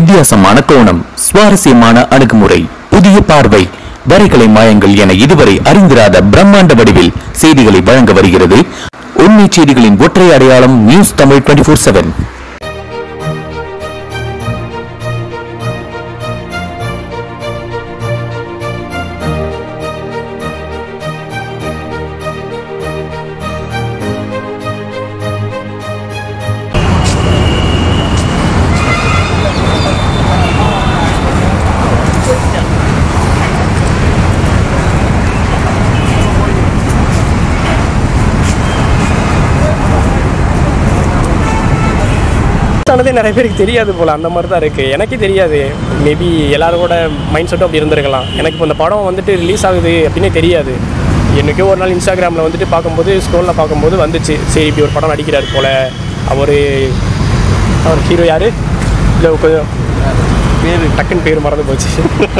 வித்தியாசமான கோணம், சுவாரஸ்யமான அணுகுமுறை, புதிய பார்வை, வரைகலை மாயங்கள் என இதுவரை அறிந்திராத பிரம்மாண்ட வடிவில் செய்திகளை வழங்க வருகிறது உண்மை செய்திகளின் ஒற்றை அடையாளம் நியூஸ் தமிழ் 24/7. ஆனதே நிறைய பேருக்கு தெரியாது போல், அந்த மாதிரி தான் இருக்குது. எனக்கே தெரியாது. மேபி எல்லாரோட மைண்ட் செட்டும் அப்படி இருந்திருக்கலாம். எனக்கு இப்போ இந்த படம் வந்துட்டு ரிலீஸ் ஆகுது அப்படின்னே தெரியாது. எனக்கு ஒரு நாள் இன்ஸ்டாகிராமில் வந்துட்டு பார்க்கும்போது, ஸ்க்ரோலில் பார்க்கும்போது வந்துச்சு, சரி இப்படி ஒரு படம் நடிக்கிறார் போல். அவர் ஹீரோ யார்? இல்லை கொஞ்சம் பேர் டக்குன்னு பேர் மறந்து போச்சு.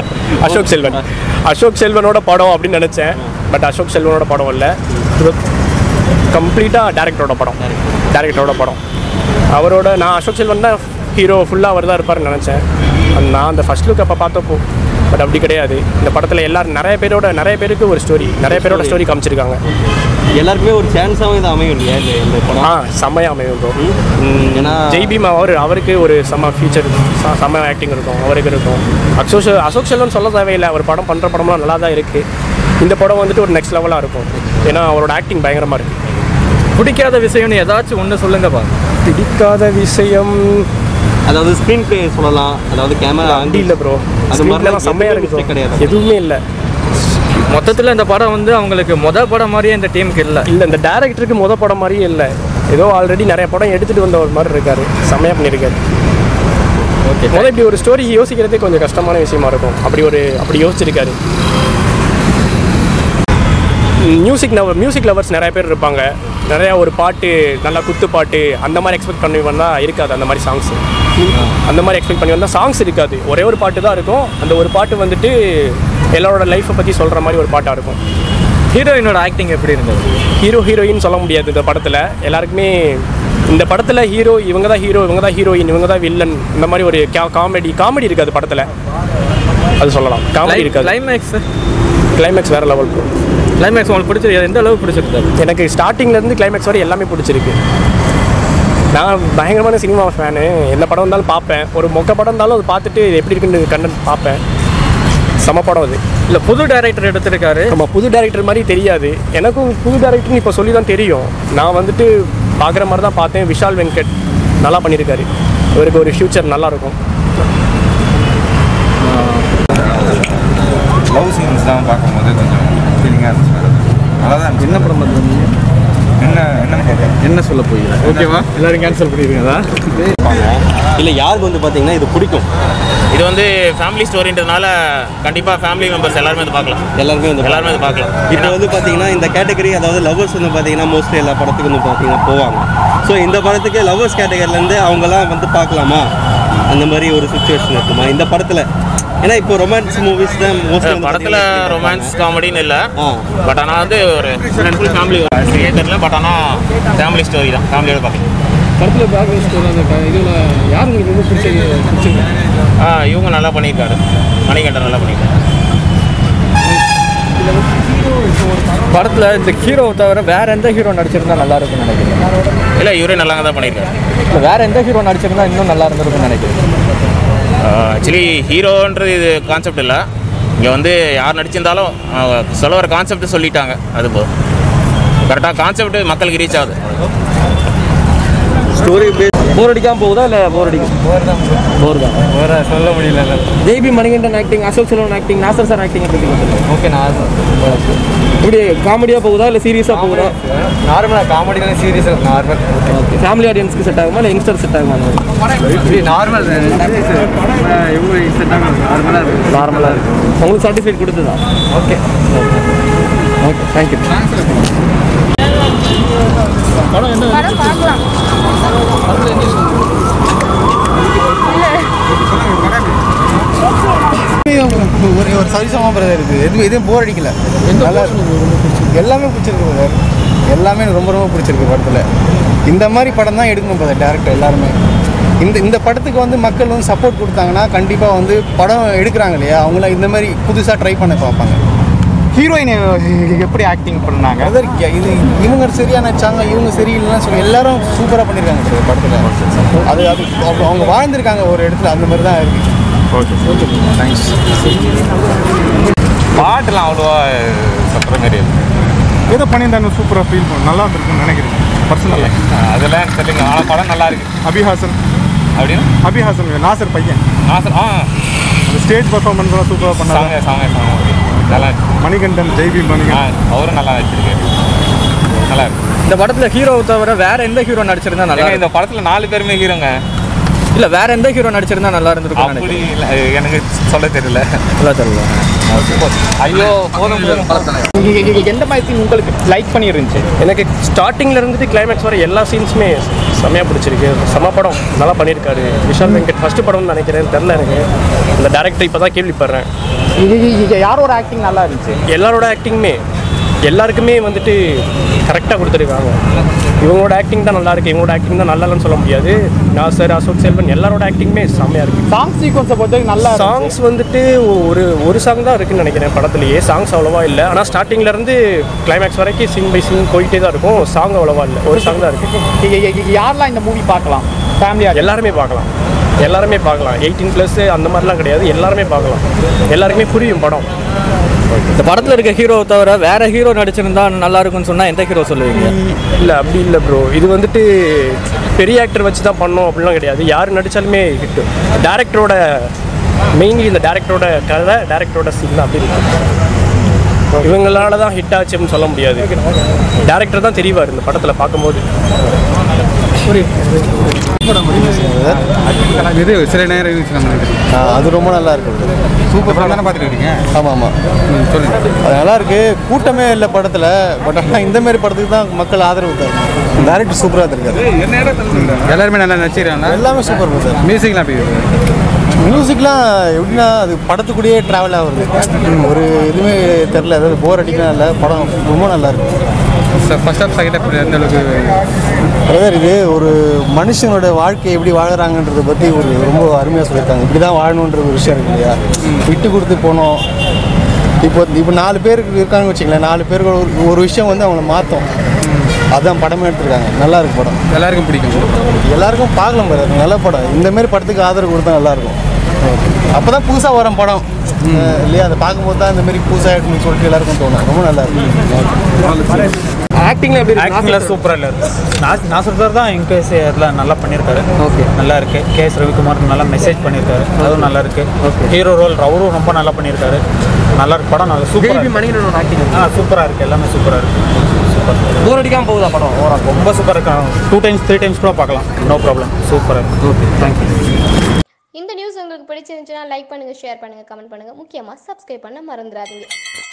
அசோக் செல்வனோட படம் அப்படின்னு நினச்சேன். பட் அசோக் செல்வனோட படம் இல்லை, கம்ப்ளீட்டாக டேரக்டரோட படம். அவரோட நான் அசோக் செல்வன் தான் ஹீரோ, ஃபுல்லாக அவர் தான் இருப்பார்னு நினச்சேன். நான் அந்த ஃபர்ஸ்ட் லுக் அப்போ பார்த்தப்போ. பட் அப்படி கிடையாது. இந்த படத்தில் எல்லாரும் நிறைய பேருக்கு ஒரு ஸ்டோரி, நிறைய பேரோட ஸ்டோரி காமிச்சிருக்காங்க. எல்லாருக்குமே ஒரு சான்ஸாகவும் இது அமையும் இல்லையா இந்த படம்? செம்மையாக அமையும் ப்ரோ. ஏன்னா ஜெய்பீம் அவருக்கு ஒரு செம்ம ஃபியூச்சர், செம்ம ஆக்டிங் இருக்கும் அவருக்கு இருக்கும். அசோக் செல்வன் சொல்ல தேவையில்லை, அவர் படம் பண்ணுற படம்லாம் நல்லா தான் இருக்குது. இந்த படம் வந்துட்டு ஒரு நெக்ஸ்ட் லெவலாக இருக்கும். ஏன்னா அவரோட ஆக்டிங் பயங்கரமாக இருக்குது. பிடிக்காத விஷயம்னு ஏதாச்சும் ஒன்று சொல்லுங்கப்பா. பிடிக்காத விஷயம் அதாவது ஸ்க்ரீன் பிளே சொல்லலாம், அதாவது கேமரா அப்படி இல்லை ப்ரோ. அது மாதிரிலாம் செம்மையாக இருக்குது, கிடையாது, எதுவுமே இல்லை. மொத்தத்தில் இந்த படம் வந்து அவங்களுக்கு படம் மாதிரியே இந்த டீமுக்கு இல்லை. இந்த டேரக்டருக்கு படம் மாதிரியே இல்லை. ஏதோ ஆல்ரெடி நிறைய படம் எடுத்துகிட்டு வந்த ஒரு மாதிரி இருக்காரு, செம்மையாக பண்ணியிருக்காரு. ஓகே, இப்படி ஒரு ஸ்டோரி யோசிக்கிறதே கொஞ்சம் கஷ்டமான விஷயமா இருக்கும். அப்படி யோசிச்சிருக்காரு. மியூசிக் லவர்ஸ் நிறைய பேர் இருப்பாங்க. நிறையா ஒரு பாட்டு, நல்லா குத்து பாட்டு அந்த மாதிரி எக்ஸ்பெக்ட் பண்ணி வந்தால் இருக்காது. அந்த மாதிரி சாங்ஸ் எக்ஸ்பெக்ட் பண்ணி வந்தால் சாங்ஸ் இருக்காது. ஒரே ஒரு பாட்டு தான் இருக்கும். அந்த ஒரு பாட்டு வந்துட்டு எல்லாரோட லைஃப்பை பற்றி சொல்கிற மாதிரி ஒரு பாட்டாக இருக்கும். ஹீரோயினோட ஆக்டிங் எப்படி இருந்தது? ஹீரோயின் சொல்ல முடியாது இந்த படத்தில். எல்லாருக்குமே இந்த படத்தில் இவங்க தான் ஹீரோயின், இவங்க தான் வில்லன், இந்த மாதிரி ஒரு காமெடி இருக்காது படத்தில். அது சொல்லலாம், காமெடி இருக்காது. கிளைமேக்ஸ் வேறு லெவல். கிளைமேக்ஸ் உங்களுக்கு பிடிச்சிருக்கு? எந்த அளவுக்கு பிடிச்சிருக்கு? எனக்கு ஸ்டார்டிங்லேருந்து கிளைமேக்ஸ் வரை எல்லாமே பிடிச்சிருக்கு. நான் பயங்கரமான சினிமா ஃபேனு. எந்த படம் இருந்தாலும் பார்ப்பேன். ஒரு மொக்க படம் இருந்தாலும் அது பார்த்துட்டு இது எப்படி இருக்குன்னு கண்டென்ட் பார்ப்பேன். செம படம் அது. இல்லை, புது டைரக்டர் எடுத்திருக்காரு. ஆமாம், புது டைரக்டர் மாதிரி தெரியாது எனக்கும். புது டைரக்டர்னு இப்போ சொல்லி தான் தெரியும். நான் வந்துட்டு பார்க்குற மாதிரி தான் பார்த்தேன். விஷால் வெங்கட் நல்லா பண்ணியிருக்காரு. இவருக்கு ஒரு ஃப்யூச்சர் நல்லாயிருக்கும். லவ் சீன்ஸ் தான் பார்க்கும்போது கொஞ்சம் ஃபீலிங்காக இருந்துச்சு. நல்லா தான் இருந்துச்சு. என்ன படம் பண்ணுறீங்க? என்ன சொல்ல போகிறேன்? ஓகேவா, எல்லாரும் கேன்சல் பண்ணிடுவீங்களா? இல்லை, யாருக்கு வந்து பார்த்தீங்கன்னா இது பிடிக்கும்? இது வந்து ஃபேமிலி ஸ்டோரின்றதுனால கண்டிப்பாக ஃபேமிலி மெம்பர்ஸ் எல்லாருமே வந்து பார்க்கலாம். எல்லாருமே வந்து பார்க்கலாம். இப்போ வந்து பார்த்தீங்கன்னா இந்த கேட்டகரி, அதாவது லவ்வர்ஸ் வந்து பார்த்தீங்கன்னா மோஸ்ட்லி எல்லா படத்துக்கும் வந்து பார்த்தீங்கன்னா போவாங்க. ஸோ இந்த படத்துக்கு லவ்வர்ஸ் கேட்டகரியிலேருந்து அவங்கெல்லாம் வந்து பார்க்கலாமா? அந்த மாதிரி ஒரு சுச்சுவேஷன் இருக்குமா இந்த படத்தில்? ஏன்னா இப்போ ரொமான்ஸ் மூவிஸ் தான் மோஸ்ட்லி படத்தில் ரொமான்ஸ் காமெடின்னு இல்லை. பட் ஆனால் வந்து ஒரு ஃபுல் ஃபேமிலி தியேட்டரில். பட் ஆனால் ஃபேமிலி ஸ்டோரி தான், ஃபேமிலியோட பார்க்கலாம். படத்தில் பேக்ரவுண்ட் ஸ்டோரி அந்த இதில் யார் உங்களுக்கு ரொம்ப பிடிச்சிருக்கு? இவங்க நல்லா பண்ணியிருக்காரு, மணிகண்டன் நல்லா பண்ணியிருக்காரு. படத்தில் இந்த ஹீரோவை தவிர வேறு எந்த ஹீரோ நடிச்சிருந்தா நல்லா இருக்குன்னு நினைக்கிறேன்? இல்லை, இவரே நல்லா தான் பண்ணியிருக்காரு. இல்லை, வேறு எந்த ஹீரோ நடிச்சிருந்தா இன்னும் நல்லா இருந்திருக்குன்னு நினைக்கிறேன். ஆக்சுவலி ஹீரோன்றது இது கான்செப்ட் இல்லை. இங்கே வந்து யார் நடிச்சிருந்தாலும் சொல்ல வர கான்செப்ட் சொல்லிட்டாங்க. அது கரெக்டாக கான்செப்ட் மக்களுக்கு ரீச் ஆகுது. ஸ்டோரி போர் அடிக்காமல் போகுதா இல்லை போர் தான் சொல்ல முடியல. ஜெய்பி Manikandan acting, Ashok Selvan acting, Nassar sir acting எப்படி? ஓகே, இப்படி காமெடியாக போகுதா இல்லை சீரியஸாக போகுதா? நார்மலாக காமெடினால சீரியஸாக நார்மல். ஓகே, ஃபேமிலி ஆடியன்ஸ்க்கு செட் ஆகுமா இல்லை யங்ஸ்டர் செட் ஆகுமா? நார்மல் இவங்க செட் ஆகும். நார்மலாக இருக்கும். உங்களுக்கு சாட்டிஸ்ஃபைட் கொடுத்துதா? Okay okay, thank you. ஒரு சரிசமாக பிரதர் இருக்குது. எதுவும் போர் அடிக்கல. நல்லா எல்லாமே பிடிச்சிருக்கு பிரதர். எல்லாமே ரொம்ப ரொம்ப பிடிச்சிருக்கு படத்தில். இந்த மாதிரி படம் தான் எடுக்கணும் பிரதர் டேரக்டர் எல்லாருமே. இந்த படத்துக்கு வந்து மக்கள் வந்து சப்போர்ட் கொடுத்தாங்கன்னா கண்டிப்பாக வந்து படம் எடுக்கிறாங்க இல்லையா, அவங்கள இந்த மாதிரி புதுசாக ட்ரை பண்ண பார்ப்பாங்க. ஹீரோயின் எப்படி ஆக்டிங் பண்ணாங்க? அதாவது இது இவங்க சரியாக நடிச்சாங்க, இவங்க சரியில்லைன்னு சொல்லி எல்லாரும் சூப்பராக பண்ணியிருக்காங்க சார் படத்தில். அது அவங்க வாழ்ந்துருக்காங்க ஒரு இடத்துல, அந்த மாதிரி தான் இருக்குது. Okay thanks. பாட்டுலாம் அவ்வளோவா சொல்கிற மாதிரி ஏதோ பண்ணியிருந்தாங்க, சூப்பராக ஃபீல் பண்ணும், நல்லா இருக்குன்னு நினைக்கிறேன் பர்சனலாக. அதெல்லாம் தெரியல, ஆனால் படம் நல்லா இருக்கு. அபிஹாசன் அப்படின்னு அபிஹாசன் நாசர் பையன் நாசர் அந்த ஸ்டேஜ் பர்ஃபார்மன்ஸ்லாம் சூப்பராக பண்ணாங்க. சாங்க நல்லா இருக்கு. மணிகண்டன் ஜெய்பி மணிகண்டன் அவரும் நல்லா நடிச்சிருக்காரு, நல்லா இருக்கு. இந்த படத்தில் ஹீரோவை தவிர வேற எந்த ஹீரோ நடிச்சிருந்தா நல்லா? இந்த படத்தில் 4 பேருமே ஹீரோங்க. இல்லை வேற எந்த ஹீரோ நடிச்சிருந்தா நல்லா இருந்திருக்கும்? அப்படி இல்லை, எனக்கு சொல்ல தெரியல. நல்லா தெரியல. ஐயோ போதும். எந்த மாதிரி சீன் உங்களுக்கு லைக் பண்ணியிருந்துச்சு? எனக்கு ஸ்டார்டிங்கில் இருந்துட்டு கிளைமேக்ஸ் வர எல்லா சீன்ஸுமே செம்மையாக பிடிச்சிருக்கு. செம்ம படம், நல்லா பண்ணியிருக்காரு விஷால் வெங்கட். ஃபஸ்ட்டு படம்னு நினைக்கிறேன், தெரில எனக்கு. இந்த டேரக்டர் இப்போ தான் கேள்விப்படுறேன். யாரோட ஆக்டிங் நல்லா இருந்துச்சு? எல்லாரோட ஆக்டிங்குமே எல்லாருக்குமே வந்துட்டு கரெக்டாக கொடுத்துருக்காங்க. இவங்களோட ஆக்டிங் தான் நல்லா இருக்குது, இவங்களோட ஆக்டிங் தான் நல்லா இல்லைன்னு சொல்ல முடியாது. நாசர், அசோக் செல்வன் எல்லாரோட ஆக்டிங்குமே செம்மையாக இருக்குது. சாங் சீக்வன்ஸை பொறுத்த நல்லா சாங்ஸ் வந்துட்டு ஒரு சாங் தான் இருக்குன்னு நினைக்கிறேன் படத்துலேயே. சாங்ஸ் அவ்வளோவா இல்லை, ஆனால் ஸ்டார்டிங்லேருந்து கிளைமேக்ஸ் வரைக்கும் சீன் பை சீன் போயிட்டே தான் இருக்கும். சாங் அவ்வளோவா இல்லை, ஒரு சாங் தான் இருக்குது. யாரெல்லாம் இந்த மூவி பார்க்கலாம்? ஃபேமிலியாக எல்லாருமே பார்க்கலாம், 18+ அந்த மாதிரிலாம் கிடையாது, எல்லாருமே பார்க்கலாம், எல்லாருக்குமே புரியும் படம். இந்த படத்தில் இருக்க ஹீரோவை தவிர வேற ஹீரோ நடிச்சிருந்தா நல்லா இருக்குன்னு சொன்னால் எந்த ஹீரோ சொல்லுவீங்க? இல்லை அப்படி இல்லை ப்ரோ, இது வந்துட்டு பெரிய ஆக்டர் வச்சு தான் பண்ணோம் அப்படிலாம் கிடையாது. யார் நடித்தாலுமே ஹிட்டு. டேரக்டரோட மெயின்லி இந்த டேரக்டரோட கதை, டேரக்டரோட சீன் தான் அப்படி இருக்கு. இவங்களால தான் ஹிட் ஆச்சு அப்படின்னு சொல்ல முடியாது. டேரக்டர் தான் தெரிவார் இந்த படத்தில் பார்க்கும்போது. இது சில நேரம் யூஸ் பண்ணுறது அது ரொம்ப நல்லா இருக்குது. சூப்பர் படம் தானே பார்த்துட்டு இருக்கீங்க? ஆமாம் சொல்லுங்கள். அது நல்லா இருக்குது. கூட்டமே இல்லை படத்தில். பட் ஆனால் இந்தமாரி படத்துக்கு தான் மக்கள் ஆதரவு தரும். டேரக்டர் சூப்பராக இருக்காரு. எல்லாருமே நல்லா நடிச்சிருக்காங்க. எல்லாமே சூப்பர் சார். மியூசிக்லாம் எப்படி இருக்குது? மியூசிக்லாம் எப்படின்னா அது படத்துக்கூடயே ட்ராவல் ஆகுது. ஒரு இதுவுமே தெரில, அதாவது போர் அடிக்கலாம் இல்லை. படம் ரொம்ப நல்லா இருக்குது. ஃபர்ஸ்ட் ஆஃப் செகண்ட் ஆஃப் எந்த அளவுக்கு பிரதர், இது ஒரு மனுஷனோட வாழ்க்கை எப்படி வாழறாங்கன்றதை பற்றி ரொம்ப அருமையாக சொல்லியிருக்காங்க. இப்படி தான் வாழணுன்ற ஒரு விஷயம் இருக்கு இல்லையா, விட்டு கொடுத்து போனோம். இப்போ 4 பேர் இருக்காங்கன்னு வச்சுங்களேன், 4 பேருக்கு ஒரு விஷயம் வந்து அவங்கள மாற்றும். அதுதான் படமே எடுத்துருக்காங்க. நல்லா இருக்கு படம், எல்லாருக்கும் பிடிக்கும். எல்லாருக்கும் பார்க்கலாம் பிரதர், நல்ல படம். இந்தமாரி படத்துக்கு ஆதரவு கொடுத்தா நல்லாயிருக்கும். அப்போ தான் புதுசாக வர படம் இல்லையா, அதை பார்க்கும்போது தான் இந்தமாரி புதுசாக இருக்குன்னு சொல்லிட்டு எல்லாருக்கும் தோணும். ரொம்ப நல்லா இருக்கும். ஆக்டிங்கில் எப்படி ஆக்டிங்கில் சூப்பராக இல்லை. நாசர் சார் தான் என்கேஸ் எல்லாம் நல்லா பண்ணியிருக்காரு. ஓகே, நல்லா இருக்குது. கேஎஸ் ரவிக்குமாருக்கு நல்லா மெசேஜ் பண்ணியிருக்காரு, அதுவும் நல்லா இருக்குது. ஹீரோ ரோல் அவரும் ரொம்ப நல்லா பண்ணியிருக்காரு. நல்லா இருக்கு படம், நல்லா சூப்பராக. மணிகண்டன் ஆக்டிங் சூப்பராக இருக்குது, எல்லாமே சூப்பராக இருக்குது. சூப்பர், போர் அடிக்காமல் போகுதா படம்? ஓவரால் ரொம்ப சூப்பராக இருக்கு. 2 times 3 times கூட பார்க்கலாம், நோ ப்ராப்ளம். சூப்பராக இருக்குது. Okay, thank you. இந்த நியூஸ் உங்களுக்கு பிடிச்சிருந்துச்சுன்னா லைக் பண்ணுங்கள், ஷேர் பண்ணுங்கள், கமெண்ட் பண்ணுங்கள். முக்கியமாக சப்ஸ்கிரைப் பண்ண மறந்துடாதீங்க.